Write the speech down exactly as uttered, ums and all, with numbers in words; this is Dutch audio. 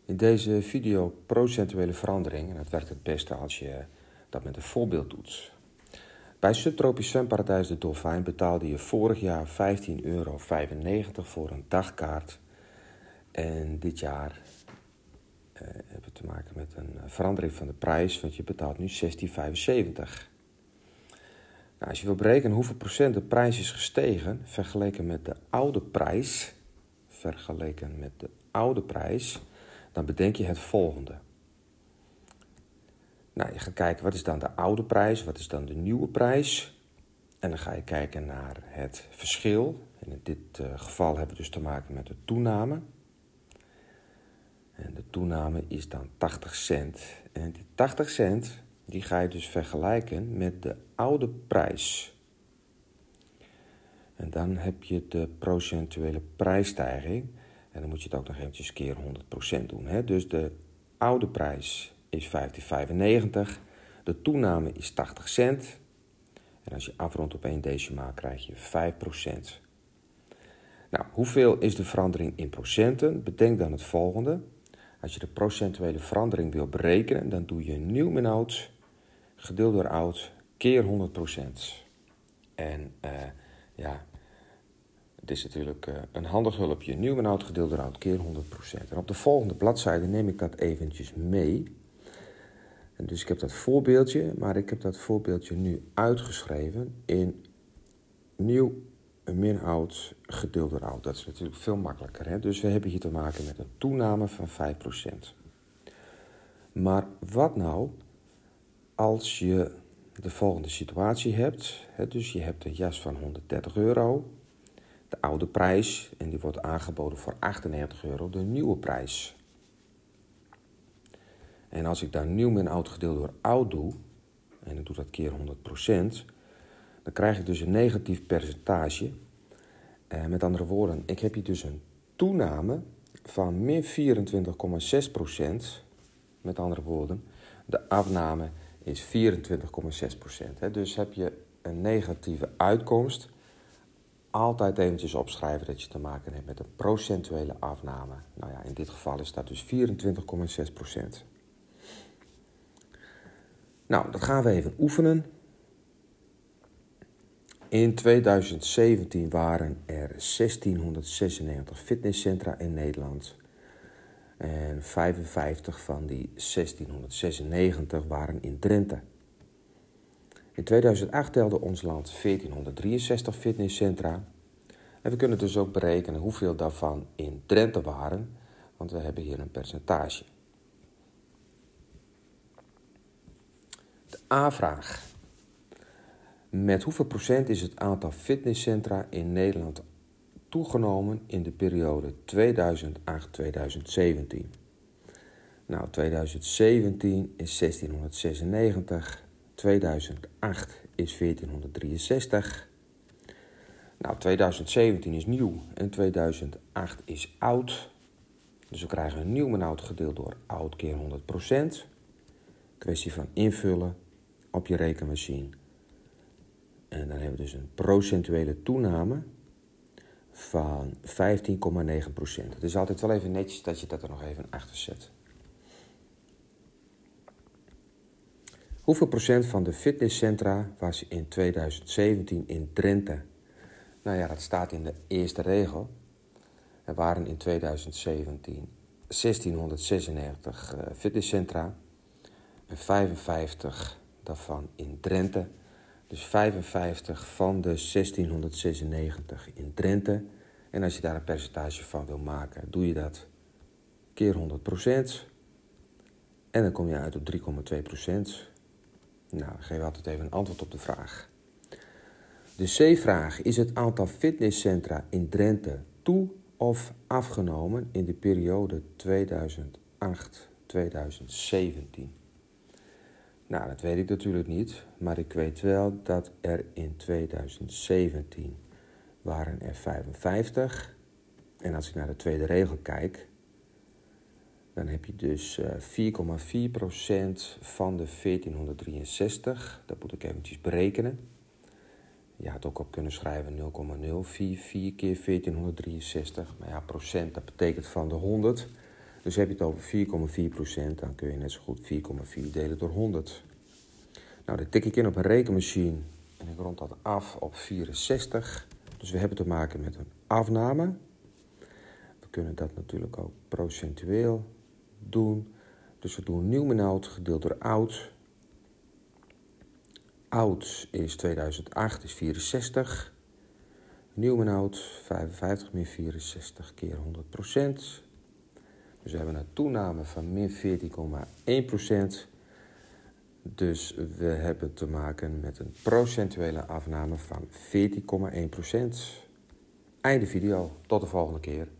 In deze video procentuele verandering, en dat werkt het beste als je dat met een voorbeeld doet. Bij Subtropisch Zwemparadijs de Dolfijn betaalde je vorig jaar vijftien euro vijfennegentig voor een dagkaart. En dit jaar eh, hebben we te maken met een verandering van de prijs, want je betaalt nu zestien vijfenzeventig. Nou, als je wil berekenen hoeveel procent de prijs is gestegen, vergeleken met de oude prijs, vergeleken met de oude prijs, dan bedenk je het volgende. Nou, je gaat kijken, wat is dan de oude prijs, wat is dan de nieuwe prijs? En dan ga je kijken naar het verschil. En in dit uh, geval hebben we dus te maken met de toename. En de toename is dan tachtig cent. En die tachtig cent, die ga je dus vergelijken met de oude prijs. En dan heb je de procentuele prijsstijging. En dan moet je het ook nog eventjes keer honderd procent doen. Hè? Dus de oude prijs is vijftien vijfennegentig. De toename is tachtig cent. En als je afrondt op één decimaal krijg je vijf procent. Nou, hoeveel is de verandering in procenten? Bedenk dan het volgende. Als je de procentuele verandering wil berekenen, dan doe je nieuw min oud gedeeld door oud keer honderd procent. En uh, ja, het is natuurlijk uh, een handig hulpje. Nieuw min oud gedeeld door oud keer honderd procent. En op de volgende bladzijde neem ik dat eventjes mee. En dus ik heb dat voorbeeldje, maar ik heb dat voorbeeldje nu uitgeschreven in nieuw min oud gedeeld door oud. Dat is natuurlijk veel makkelijker. Hè? Dus we hebben hier te maken met een toename van vijf procent. Maar wat nou als je de volgende situatie hebt? Hè? Dus je hebt een jas van honderddertig euro. De oude prijs, en die wordt aangeboden voor achtennegentig euro, de nieuwe prijs. En als ik daar nieuw min oud gedeeld door oud doe, en ik doe dat keer honderd procent, dan krijg ik dus een negatief percentage. Eh, met andere woorden, ik heb hier dus een toename van min vierentwintig komma zes procent. Met andere woorden, de afname is vierentwintig komma zes procent. Dus heb je een negatieve uitkomst, altijd eventjes opschrijven dat je te maken hebt met een procentuele afname. Nou ja, in dit geval is dat dus vierentwintig komma zes procent. Nou, dat gaan we even oefenen. In tweeduizend zeventien waren er zestienhonderdzesennegentig fitnesscentra in Nederland. En vijfenvijftig van die zestienhonderdzesennegentig waren in Drenthe. In tweeduizend acht telde ons land veertienhonderddrieënzestig fitnesscentra. En we kunnen dus ook berekenen hoeveel daarvan in Drenthe waren, want we hebben hier een percentage. De A-vraag. Met hoeveel procent is het aantal fitnesscentra in Nederland toegenomen in de periode tweeduizend acht tot tweeduizend zeventien? Nou, tweeduizend zeventien is zestienhonderdzesennegentig, tweeduizend acht is veertienhonderddrieënzestig. Nou, tweeduizend zeventien is nieuw en tweeduizend acht is oud. Dus we krijgen een nieuw min oud gedeeld door oud keer honderd procent. Kwestie van invullen op je rekenmachine. En dan hebben we dus een procentuele toename van vijftien komma negen procent. Het is altijd wel even netjes dat je dat er nog even achter zet. Hoeveel procent van de fitnesscentra was in tweeduizend zeventien in Drenthe? Nou ja, dat staat in de eerste regel. Er waren in tweeduizend zeventien zestienhonderdzesennegentig uh, fitnesscentra en vijfenvijftig daarvan in Drenthe. Dus vijfenvijftig van de zestienhonderdzesennegentig in Drenthe. En als je daar een percentage van wil maken, doe je dat keer honderd procent. En dan kom je uit op drie komma twee procent. Nou, dan geef je altijd even een antwoord op de vraag. De C-vraag. Is het aantal fitnesscentra in Drenthe toe of afgenomen in de periode tweeduizend acht tot tweeduizend zeventien? Nou, dat weet ik natuurlijk niet, maar ik weet wel dat er in tweeduizend zeventien waren er vijfenvijftig. En als ik naar de tweede regel kijk, dan heb je dus uh, vier komma vier procent van de veertienhonderddrieënzestig. Dat moet ik eventjes berekenen. Je had ook op kunnen schrijven nul komma nul vier vier keer veertienhonderddrieënzestig. Maar ja, procent, dat betekent van de honderd. Dus heb je het over vier komma vier procent, dan kun je net zo goed vier komma vier delen door honderd. Nou, dat tik ik in op een rekenmachine en ik rond dat af op vierenzestig. Dus we hebben te maken met een afname. We kunnen dat natuurlijk ook procentueel doen. Dus we doen nieuw gedeeld door oud. Oud is tweeduizend acht, is vierenzestig. Nieuw vijfenvijftig min vierenzestig keer honderd procent. Dus we hebben een toename van min veertien komma één procent. Dus we hebben te maken met een procentuele afname van veertien komma één procent. Einde video. Tot de volgende keer.